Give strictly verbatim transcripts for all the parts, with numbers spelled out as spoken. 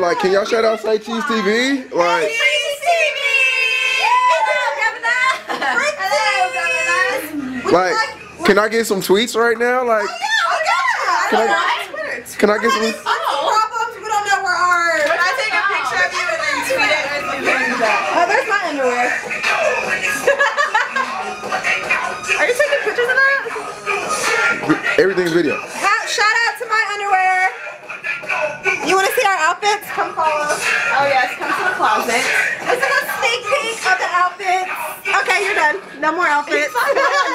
like, can y'all shout out Say Cheese T V? Like, Cheese T V! like, can I get some tweets right now? Like, can I, can I get some? Problems, we don't know where our. Can I take a picture of you and then tweet it? Oh, there's my underwear. Are you taking pictures of that? Everything's video. Shout out to my underwear. You want to see our outfits? Come follow. Oh yes, come to the closet. This is a sneak peek of the outfits. Okay, you're done. No more outfits. Oh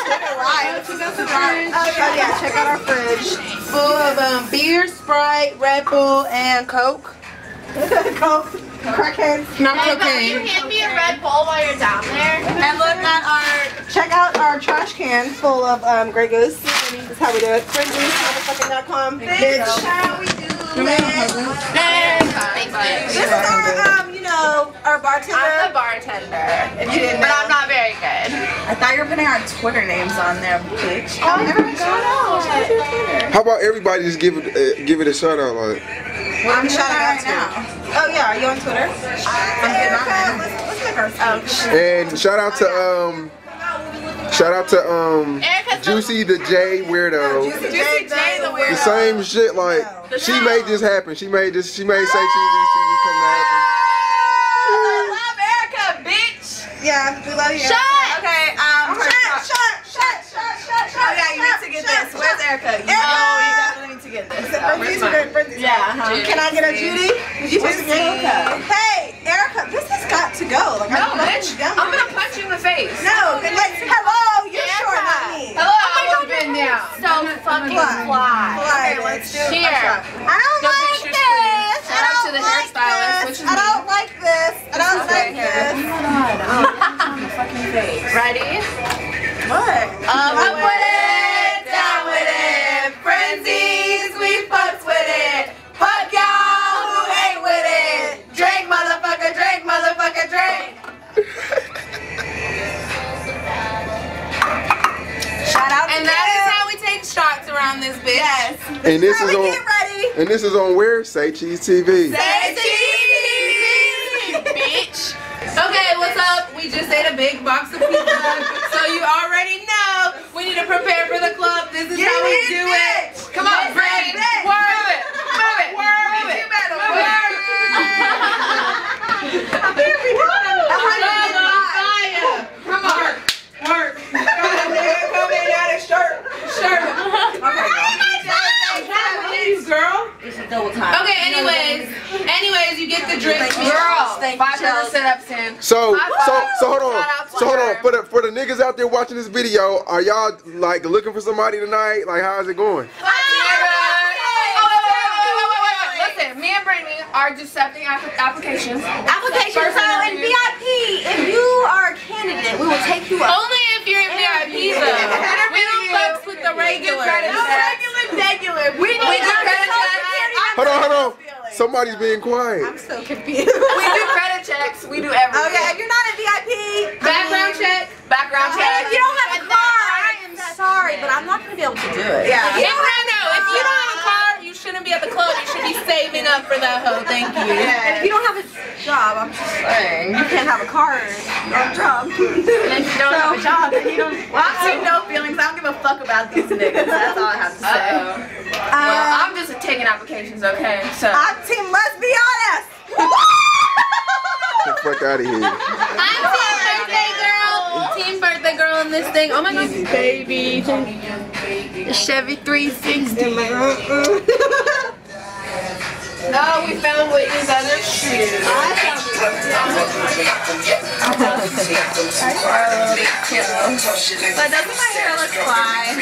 yeah, check out our fridge. Full of um, beer, Sprite, Red Bull, and Coke. Coke. Crackheads. Not Hey, but cocaine. you hand me a Red Bull while you're down there. And look at our, check out our trash can full of um, Grey Goose. This is how we do it. Grey Goose motherfucking dot com. Bitch. How we do it. This is our, um, you know, our bartender. I'm the bartender. If you didn't know. But I'm not very good. I thought you were putting our Twitter names on there, bitch. Oh, never got out. How about everybody just give it, uh, give it a shout out? Like, Well, I'm shouting out now. Oh yeah, are you on Twitter? I'm Erica. Let's, let's make our speech. and shout out to um, shout out to um, Erica's Juicy the J Weirdo. Juicy J, the The weirdo. same shit. Like, she made this happen. She made this. She made Say Cheese T V come to happen. I love Erica, bitch. Yeah, we love you. Shut. Okay, um, shut, shut, shut, shut, shut, shut. Oh yeah, you need to get this. Where's Erica? You know, you definitely need to get this. Yeah, uh-huh. Can I get a Judy? Did you post a Erica. Hey, Erica, this has got to go. Like, No, I'm bitch. I'm gonna punch you in the face. No, and like, hello, you're short, not me. Hello, oh my God, been down. So fucking Fly. fly. Okay, let's do it. Cheer. I don't No like pictures, this. please. I Shout out don't to the like hairstylist, this. which is I don't like this. I don't like this. Ready? What? Up with it, down with it. Frenzies, we fucks with it. Fuck y'all who ain't with it. Drink, motherfucker, drink, motherfucker, drink. Shout out to And that is how we take shots around this bitch. Yes. And this is How we on. get ready. And this is on where? Say Cheese T V. Say cheese, bitch. Okay, what's up? We just ate a big box of pizza, so you already know we need to prepare for the club. This is how we do it. Come on, Brady. Move it. Move it. Move it. Move it. Come on. Work. Come in out of shirt. Shirt. Girl. Okay, anyways. Anyways, you get the drink. Girl, five hundred sit-ups in. So, so, so hold on. Shout out to So hold on. her. For the for the niggas out there watching this video, are y'all like looking for somebody tonight? Like, how's it going? Listen, me and Brittany are accepting app applications. Applications First out in interview. V I P. If you are a candidate, we will take you up. Only if you're in V I P though. We don't fucks with the regular. No regular, regular. We We do credit checks. Hold on, hold on. Somebody's being quiet. I'm so confused. We do credit checks. We do everything. Okay, if you're not in V I P, Background check. Background and check. if you don't have a car, I am sorry, but I'm not gonna be able to do it. Yeah. If, no, no. If you don't have a car, you shouldn't be at the club. You should be saving up for that hoe. Thank you. And if you don't have a job, I'm just saying, you can't have a car or a job. And if you don't have a job, then you don't. Well, I'm seeing no feelings. I don't give a fuck about these niggas. That's all I have to say. Uh-oh. Well, Um, I'm just taking applications, okay? So. I'm team let's be honest. Get the fuck out of here. I'm team birthday girl. Team birthday girl in this thing. Oh my god. Baby. Chevy three sixty. Oh, we found Whitney's other shoes. But doesn't my hair look fly?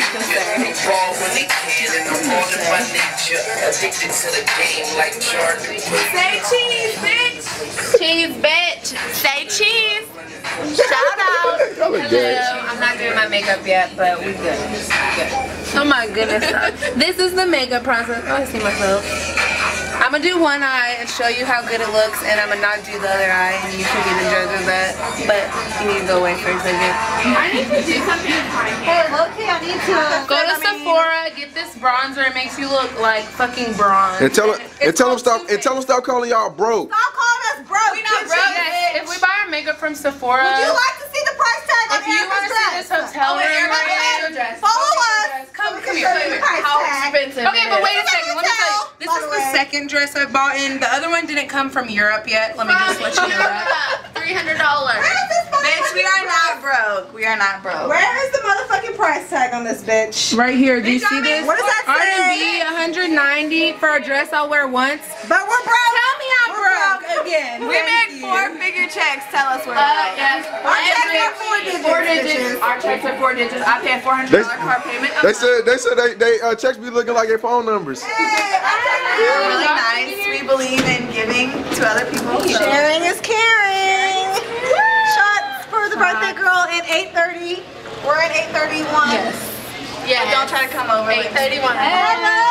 Say cheese, bitch. Cheese, bitch. Say cheese. Shout out. Y'all look gay. I'm not doing my makeup yet, but we good. We good. Oh my goodness. This is the makeup process. Oh, I see myself. I'm gonna do one eye and show you how good it looks, and I'm gonna not do the other eye, and you can be the judge of that. But you need to go away for a second. I need to do something. Hey, Loki, I need to Go to Sephora, get this bronzer. It makes you look like fucking bronze. And tell them, and It's tell them called stop, and tell them stop calling y'all broke. Stop calling us broke. We not broke. Yes, if we buy our makeup from Sephora, Would you like to see the price tag on if you want to see this hotel room, follow us. come, come Show you here. the price How tag. expensive? Okay, but wait a second. Let me tell you. This By is the the way. second dress I bought in. The other one didn't come from Europe yet. Let me just let you know that. Three hundred dollars. Bitch, we are not broke. We are not broke. Where is the motherfucking price tag on this bitch? Right here. Do you see this? What does that R and B, say? one hundred ninety for a dress I'll wear once. But we're broke. Tell me I'm We're broke. broke again. We made four figure checks. Tell us where. Uh, yes. Our checks are four digits. Four digits. Our checks are four digits. I pay a four hundred dollar car payment. They said they said they they uh, checks be looking like their phone numbers. We're really nice. We believe in giving to other people. So. Sharing is caring. Shots for the birthday girl in eight thirty. We're at eight thirty-one. Yes. Yeah. Don't try to come over. eight thirty-one. Hello.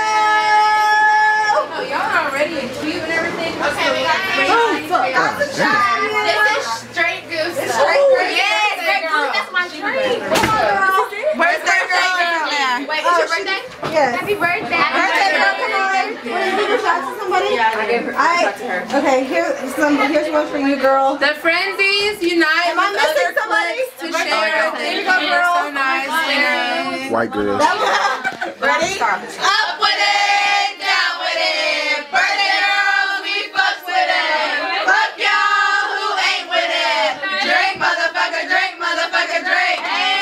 Oh, y'all already cute and everything. Okay, we got three. Oh, fuck. That's a shot. This is straight goose. It's straight goose. Yes, straight goose. That's my drink. Birthday girl is there. Wait, it's your birthday? Yes. Happy birthday. Birthday girl, come on. Want to give a shot to somebody? Yeah, I gave her. I, okay, here, some, here's one for you, girl. The Frenzies unite Am I with missing other somebody? cliques to share. There you go, girl. So nice. Sarah. White girls. Ready? Up with it, down with it. Birthday girls, we fucks with it. Fuck y'all who ain't with it. Drink, motherfucker, drink, motherfucker, drink. Hey!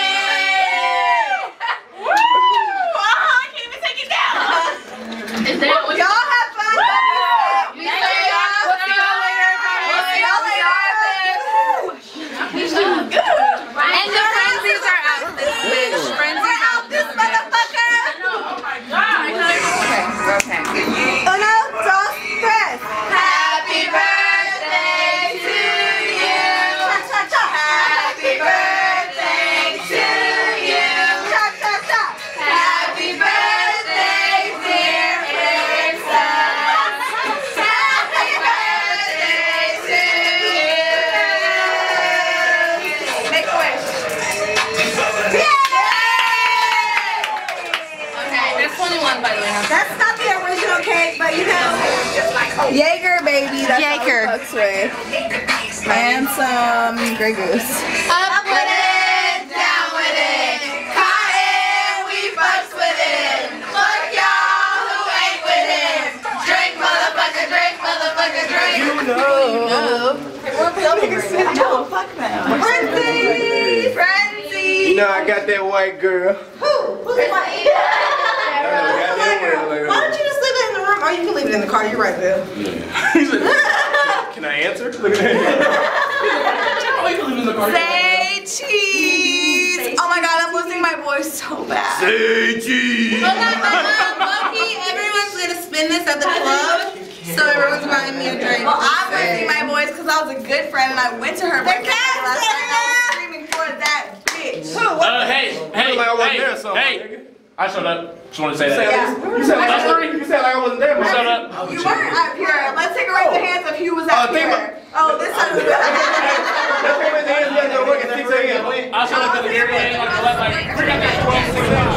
Woo! Oh, I can't even take it down. Is that what Y'all have fun. you say? We'll see y'all later. We'll see y'all later. And the Frenzies are out this bitch. Frenzies out this Motherfucker. Oh my god. Oh no, don't stress. Happy birthday to you. Cha cha cha. Happy birthday to you. Cha cha cha. Happy birthday, dear Erickson. Happy birthday to you. Make a wish. Okay, That's twenty-one, by the way. That's not the original cake, but you know. Jaeger, baby. That's Jaeger. all we fucks with. And some Grey Goose. up with it, down with it. Cotton, we fucks with it. Fuck y'all who ain't with it. Drink, motherfucker, drink, motherfucker, drink. No, fuck them. Frenzy. Frenzy. You know I got that white girl. Who? Who's the white? Why don't you just leave it in the room? Oh, you can leave it in the car. You're right, Bill. Can I answer? Look at that. Oh, you can leave it in the car. Say cheese. Oh my god, I'm losing my voice so bad. Say cheese. Hold on, Loki, everyone's gonna spin this at the club, so everyone's buying me a drink. Well, I'm losing my voice because I was a good friend and I went to her birthday party last night and I was screaming for that bitch. Uh, hey, hey, like I wasn't hey, there or something, hey. I showed up. Just want to say that. You said like you said like I wasn't there. I showed man. up. You weren't at Pure. Let's take a raise of hands of who was at Oh, think Pure. Oh, this time was Let's go with the hands together and work at six A M I showed up at the area and I left like twelve, six a.m.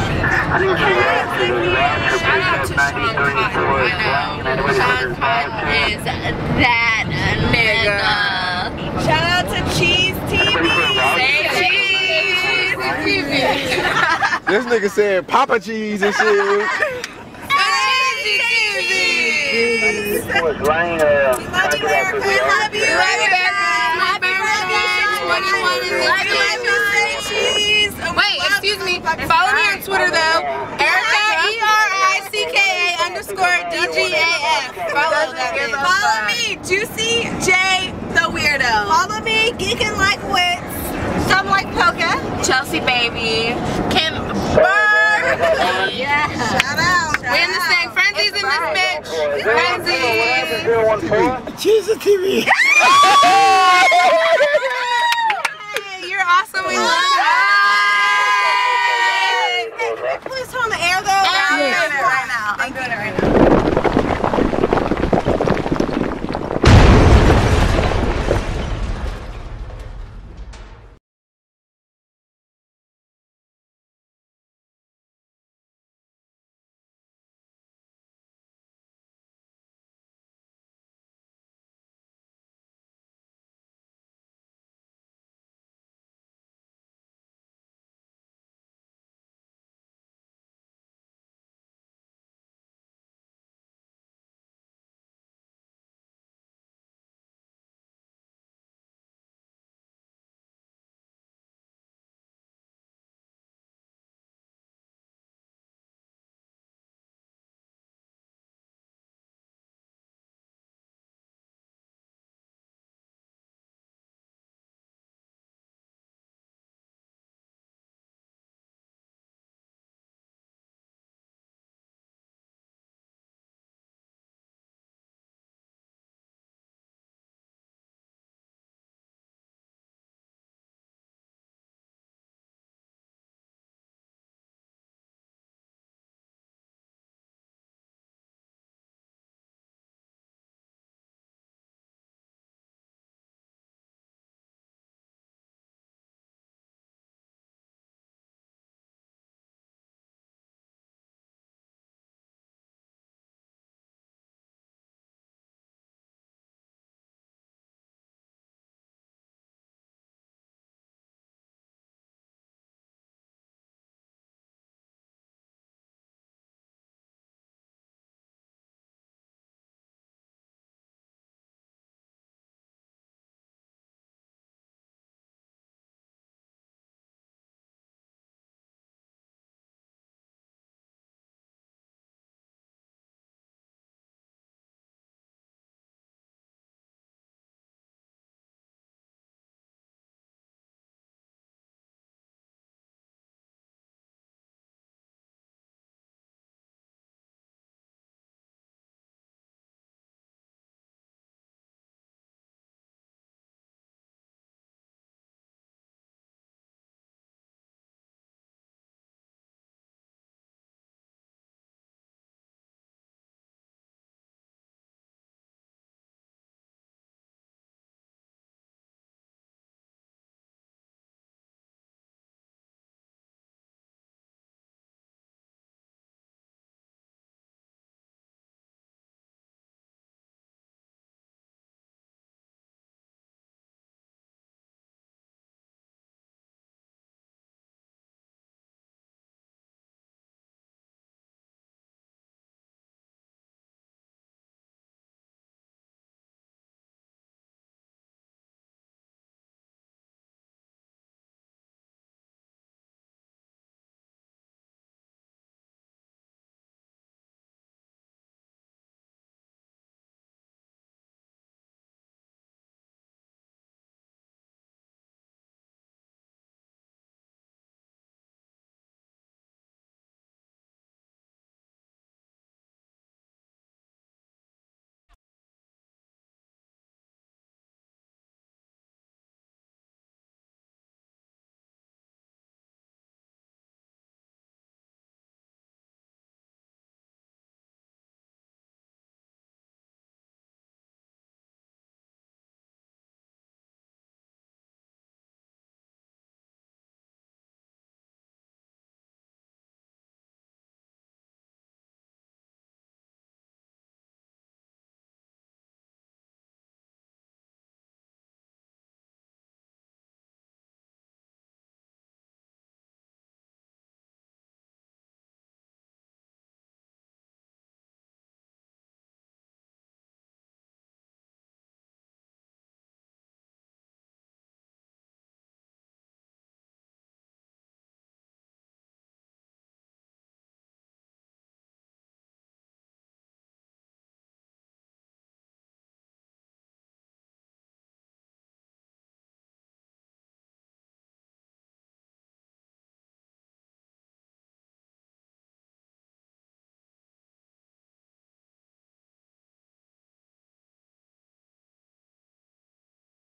Shout out to Sean Cotton. I know. Sean Cotton is that nigga. Shout out to Cheese T V. Say cheese. T V. This nigga said Papa cheese and shit. Cheesy T V. Was Ryan, uh, Love you, Erica. Love you, Erica. Happy birthday, twenty-one in this Love you, bitch. Say cheese. Wait, excuse me. Follow me on Twitter though. Erica E R I C K A underscore D G A F. Follow that bitch. Follow me, Juicy J the Weirdo. Follow me, Geekin' Like Wits. Some like Polka. Chelsea Baby. Kim Bird. Yeah. Shout out. We in this thing. Frenzies in this bitch. Frenzies. zero one four. Cheese and T V.